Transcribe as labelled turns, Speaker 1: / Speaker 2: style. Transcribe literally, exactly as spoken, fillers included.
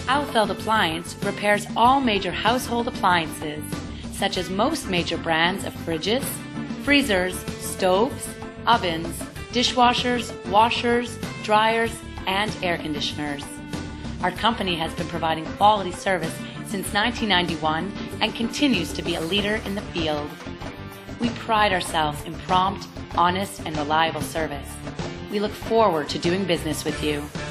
Speaker 1: Ahlfeld Appliance repairs all major household appliances, such as most major brands of fridges, freezers, stoves, ovens, dishwashers, washers, dryers, and air conditioners. Our company has been providing quality service since nineteen ninety-one and continues to be a leader in the field. We pride ourselves in prompt, honest, and reliable service. We look forward to doing business with you.